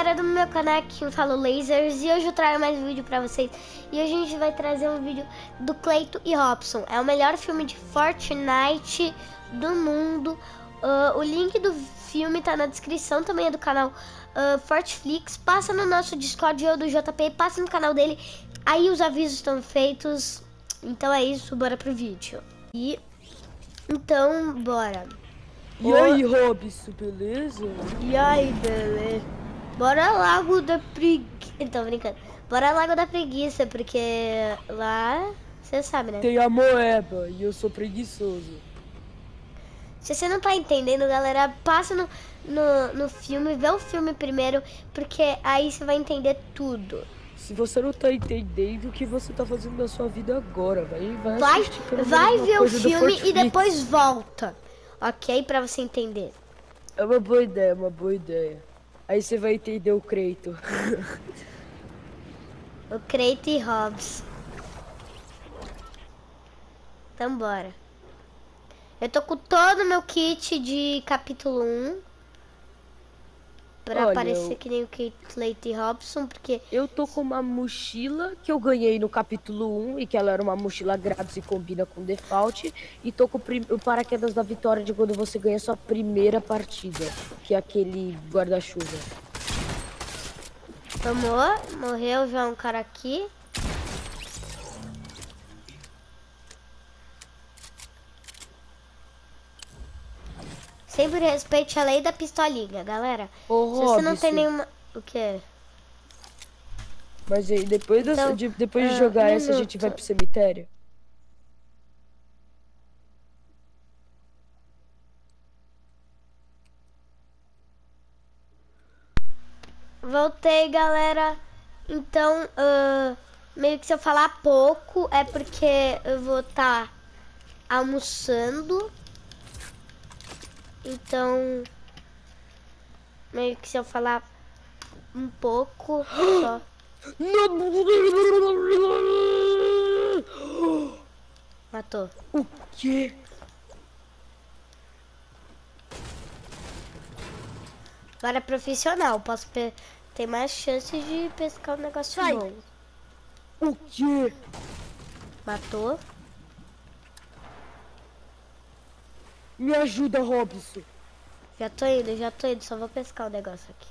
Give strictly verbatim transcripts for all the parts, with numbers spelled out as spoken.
galera do meu canal, aqui eu falo Lasers, e hoje eu trago mais um vídeo pra vocês. E hoje a gente vai trazer um vídeo do Clayton e Robson. É o melhor filme de Fortnite do mundo. Uh, o link do filme tá na descrição, também é do canal uh, Fortflix. Passa no nosso Discord ou do J P, passa no canal dele. Aí os avisos estão feitos. Então é isso, bora pro vídeo. E então, bora. E aí, Robson, beleza? E aí, beleza? Bora Lago da Preguiça. Tô brincando. Bora Lago da Preguiça, porque lá, você sabe, né? Tem a moeba e eu sou preguiçoso. Se você não tá entendendo, galera, passa no, no, no filme, vê o filme primeiro, porque aí você vai entender tudo. Se você não tá entendendo o que você tá fazendo na sua vida agora, vai, vai, Vai, assistir pelo vai menos uma ver o coisa do filme e Fortnite. depois volta, ok? Pra você entender. É uma boa ideia, uma boa ideia. Aí você vai entender o Clayton. O Clayton e Hobbs. Então bora. Eu tô com todo o meu kit de capítulo um. Pra Olha, aparecer eu... que nem o Clayton e Robson, porque... Eu tô com uma mochila que eu ganhei no capítulo um e que ela era uma mochila grátis e combina com default. E tô com o, prim... o paraquedas da vitória de quando você ganha sua primeira partida, que é aquele guarda-chuva. Tomou, morreu já um cara aqui. Sempre respeite a lei da pistolinha, galera. Ô, Se você não Robson, tem nenhuma... O que? Mas aí, depois, Então, dessa, de, depois de uh, jogar um essa, a gente minuto. vai pro cemitério? Voltei, galera. Então, uh, meio que se eu falar pouco, é porque eu vou estar tá almoçando. Então, meio que se eu falar um pouco só. Matou. O quê? Agora é profissional, posso ter mais chances de pescar um negócio Sai. bom. O quê? Matou. Me ajuda, Robson. Já tô indo, já tô indo, só vou pescar o negócio aqui.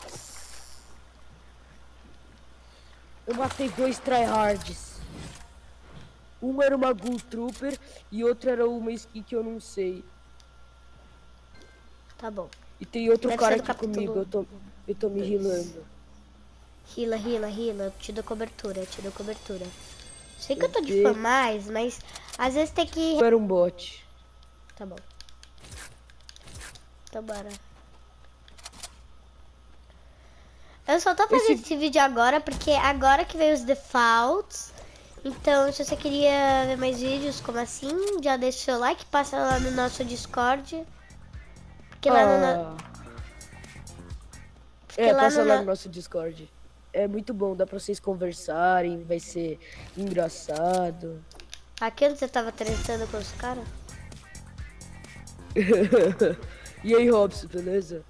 Eu matei dois tryhards. Um era uma Ghoul Trooper e outro era uma skin que eu não sei. Tá bom. E tem outro Deve cara ser do aqui comigo, eu tô, eu tô me rilando. Rila, rila, rila, eu te dou cobertura, eu te dou cobertura. Sei que eu tô de Entendi. fã mais, mas às vezes tem que... Eu era um bot. Tá bom. Então bora. Eu só tô fazendo esse... esse vídeo agora, porque agora que veio os defaults. Então, se você queria ver mais vídeos como assim, já deixa o seu like, passa lá no nosso Discord. Porque lá ah. no... Porque É, lá passa no... lá no nosso Discord. É muito bom, dá pra vocês conversarem, vai ser engraçado. Aqui onde você tava tretando com os caras? E aí, Robson, beleza?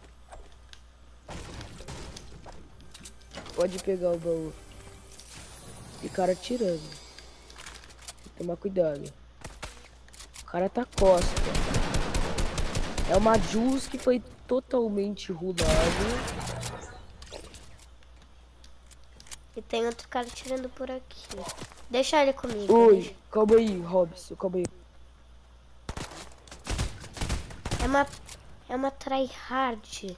Pode pegar o baú. E cara atirando. Tem que tomar cuidado. O cara tá costa. É uma Juice que foi totalmente rulada. E tem outro cara tirando por aqui. Deixa ele comigo. Oi, deixa. calma aí, Robson, calma aí. É uma... É uma tryhard.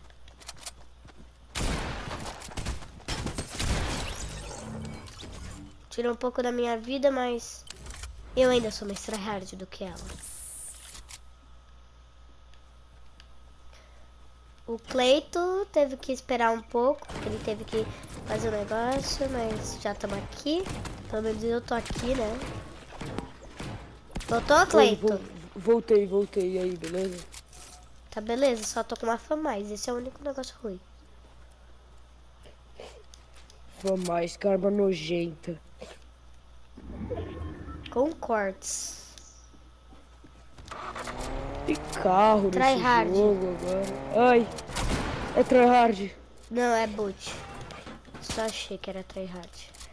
Tirou um pouco da minha vida, mas... Eu ainda sou mais tryhard do que ela. O Clayton teve que esperar um pouco, porque ele teve que fazer um negócio, mas já estamos aqui. Pelo menos eu tô aqui, né? Voltou, Clayton? Voltei, voltei. E aí, beleza? Tá beleza, só tô com uma fã mais. Esse é o único negócio ruim. Fã mais, que arma nojenta. Com cortes. Tem carro nesse Tryhard. jogo agora. Ai, é tryhard. Não, é boot. Só achei que era tryhard.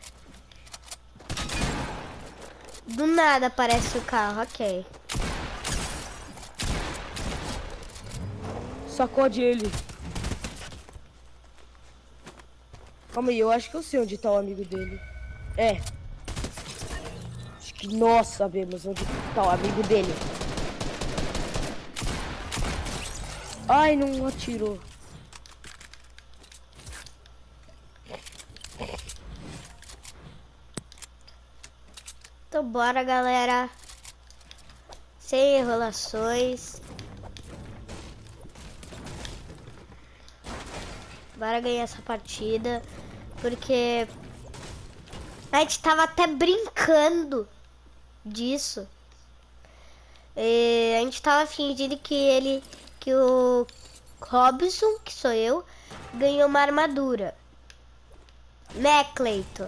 Do nada aparece o carro, ok. Sacode ele. Calma aí, eu acho que eu sei onde tá o amigo dele. É. Acho que nós sabemos onde tá o amigo dele. Ai, não atirou. Então bora, galera. Sem enrolações. Bora ganhar essa partida. Porque a gente tava até brincando disso. E a gente tava fingindo que ele, que o Robson, que sou eu, ganhou uma armadura. Né, Cleiton?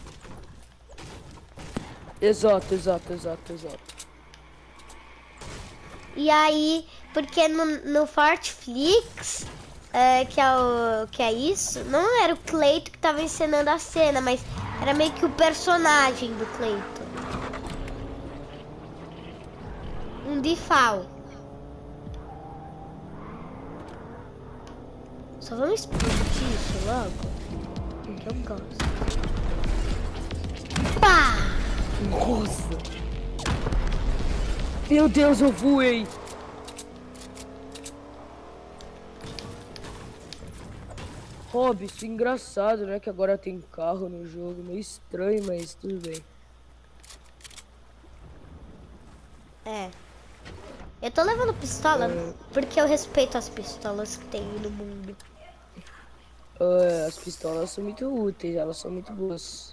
Exato, exato, exato, exato. E aí, porque no, no Fortflix, é, que, é o, que é isso, não era o Cleiton que tava encenando a cena, mas era meio que o personagem do Cleiton. Um default. Só vamos explodir isso logo, porque eu gosto. Pá! Nossa! Meu Deus, eu voei! Rob, isso é engraçado, né? Que agora tem carro no jogo. Meio estranho, mas tudo bem. É. Eu tô levando pistola É. porque eu respeito as pistolas que tem no mundo. É, as pistolas são muito úteis, elas são muito boas.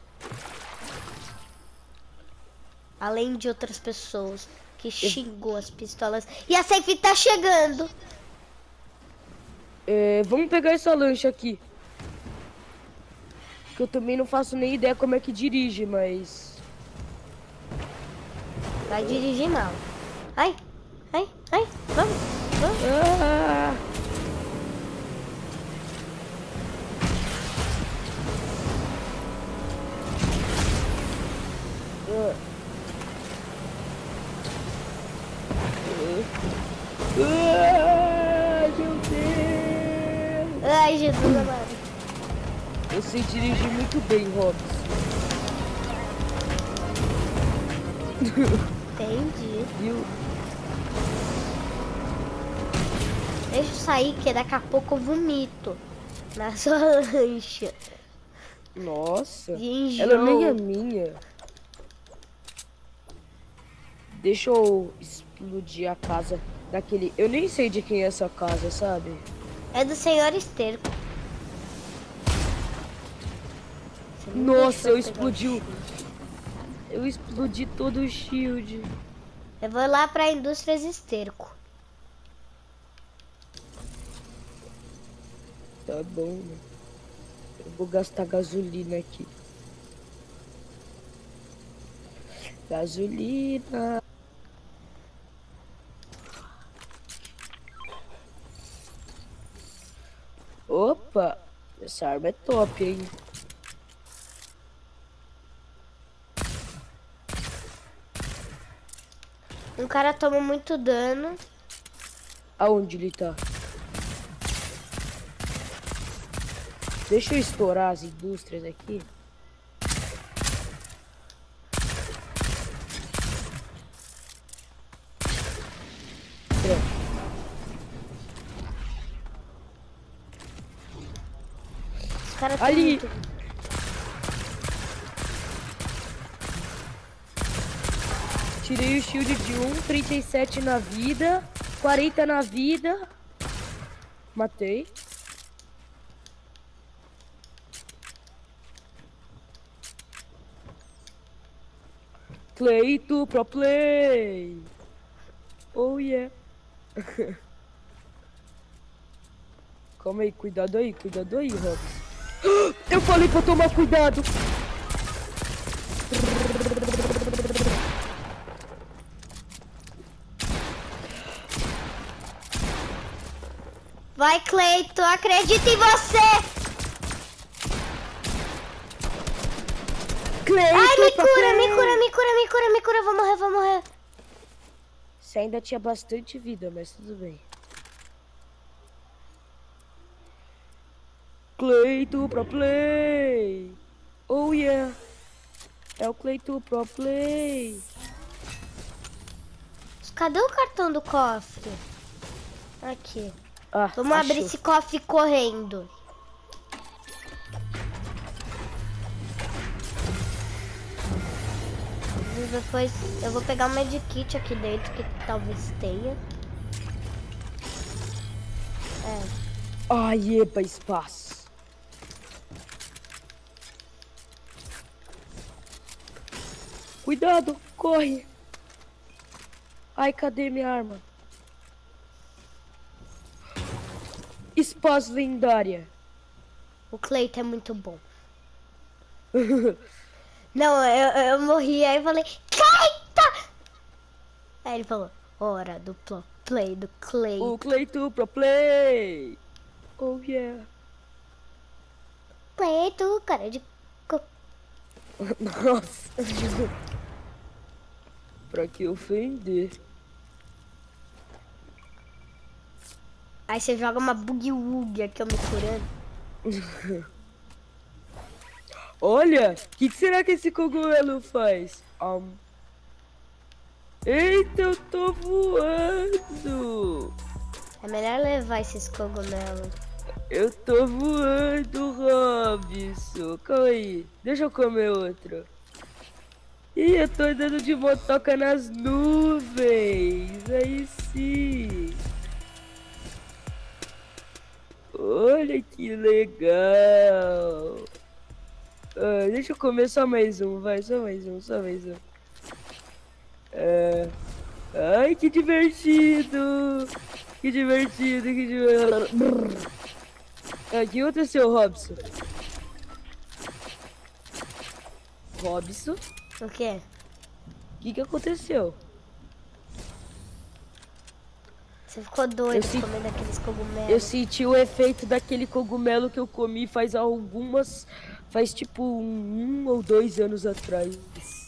Além de outras pessoas que xingou as pistolas. E a safe tá chegando. É, vamos pegar essa lancha aqui. Que eu também não faço nem ideia como é que dirige, mas... Vai dirigir mal. Ai, ai, ai, vamos, vamos. Ah! Ah. Ai, meu Deus! Ai, Jesus amado. Eu sei dirigir muito bem, Robson. Entendi. Viu? Deixa eu sair que daqui a pouco eu vomito na sua lancha. Nossa, De enjoo. ela nem é minha. Deixa eu explodir a casa daquele... Eu nem sei de quem é essa casa, sabe? É do senhor Esterco. Você não Nossa, deixou eu pegar explodi o o... Eu explodi todo o shield. Eu vou lá pra Indústrias Esterco. Tá bom, né? Eu vou gastar gasolina aqui. Gasolina. Opa, essa arma é top, hein? Um cara toma muito dano. Aonde ele tá? Deixa eu estourar as indústrias aqui. Pronto. Os caras tão Ali. muito... Tirei o shield de um, trinta e sete na vida, quarenta na vida. Matei. Cleito pro play. Oh yeah. Calma aí, cuidado aí, cuidado aí, Robson. Eu falei pra tomar cuidado. Vai, Cleito, acredito em você! Cleito, Ai, me pro cura, me play. cura, me cura, me cura, me cura. Vou morrer, vou morrer. Você ainda tinha bastante vida, mas tudo bem. Cleito pro play. Oh yeah. É o Cleito pro play. Cadê o cartão do cofre? Aqui. Ah, Vamos achou. abrir esse cofre correndo. E depois eu vou pegar um medkit aqui dentro que talvez tenha. É. Ai, epa, espaço. Cuidado, corre. Ai, cadê minha arma? Espaço lendária. O Cleito é muito bom. Não, eu, eu morri, aí eu falei, Cleito! Aí ele falou, hora do pro play do Cleito. O Cleito pro play. Oh yeah. Cleito, cara de... co- Nossa. Pra que ofender? Aí você joga uma boogie-woogie aqui, eu me curando. Olha, o que, que será que esse cogumelo faz? Um... Eita, eu tô voando. É melhor levar esses cogumelos. Eu tô voando, Robson. Calma aí, deixa eu comer outro. Ih, eu tô andando de motoca nas nuvens. Aí sim. Olha que legal. Ah, deixa eu comer só mais um, vai, só mais um, só mais um. É... Ai, que divertido! Que divertido, que divertido. Ah, que aconteceu, Robson? Robson? O quê? O que que aconteceu? Você ficou doido Eu se- comendo aqueles cogumelos. Eu senti o efeito daquele cogumelo que eu comi faz algumas... Faz tipo um, um ou dois anos atrás.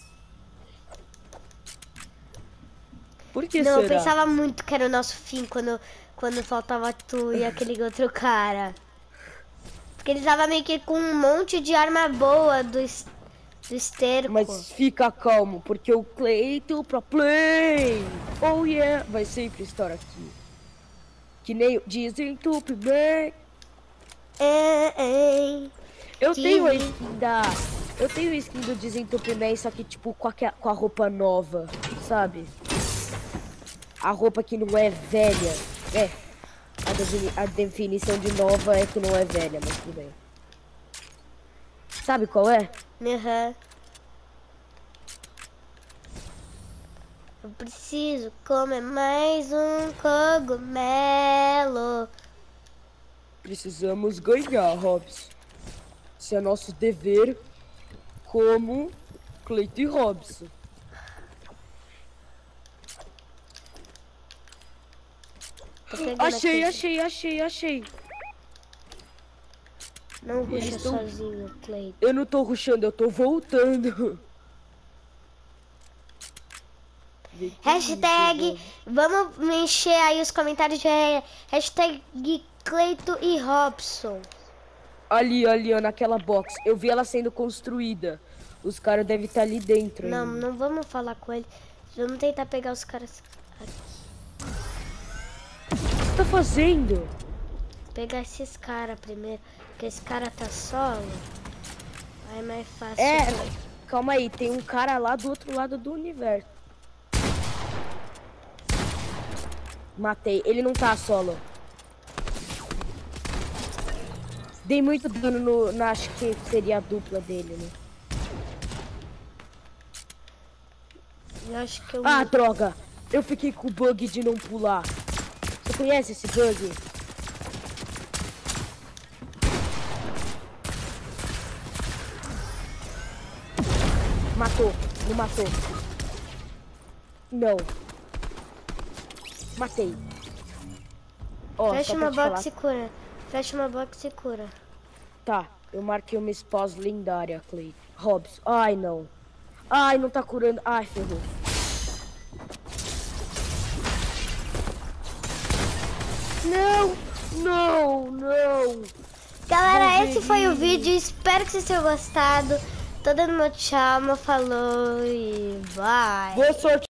Por que Não, eu será? pensava muito que era o nosso fim quando, quando faltava tu e aquele outro cara. Porque ele tava meio que com um monte de arma boa do, es- do esterco. Mas fica calmo, porque o Cleito pro play! Oh yeah! Vai sempre estar aqui. Que nem o Desentupiman. É, é. Eu Que tenho a lindo. skin da... Eu tenho a skin do Desentupiman, só que tipo com a, com a roupa nova, sabe? A roupa que não é velha. É. A, defini- a definição de nova é que não é velha, mas tudo bem. Sabe qual é? Aham. Eu preciso comer mais um cogumelo. Precisamos ganhar, Robson. Isso é nosso dever como Cleito e Robson. Tô pegando Achei, aqui. achei, achei, achei. Não ruxa Eles tão- sozinho, Cleito. Eu não tô rushando, eu tô voltando. Vê que Hashtag, isso, vamos encher aí os comentários de hashtag Cleito e Robson. Ali, ali, ó, naquela box. Eu vi ela sendo construída. Os caras devem estar ali dentro. Não, ainda. não vamos falar com ele. Vamos tentar pegar os caras aqui. O que você tá fazendo? Pegar esses caras primeiro. Porque esse cara tá solo. Aí é mais fácil. É, calma aí, tem um cara lá do outro lado do universo. Matei, ele não tá solo. Dei muito dano no, na, acho que seria a dupla dele, né? Eu acho que eu... Ah, droga! Eu fiquei com o bug de não pular. Você conhece esse bug? Matou, não matou. Não. Matei. Ó, Fecha só pra uma te box falar. e cura. Fecha uma box e cura. Tá, eu marquei uma esposa lendária, Cleito. Robson. Ai, não. Ai, não tá curando. Ai, ferrou. Não, não, não. Galera, esse foi o vídeo. Espero que vocês tenham gostado. Tô dando meu tchau, meu falou e bye. Boa sorte.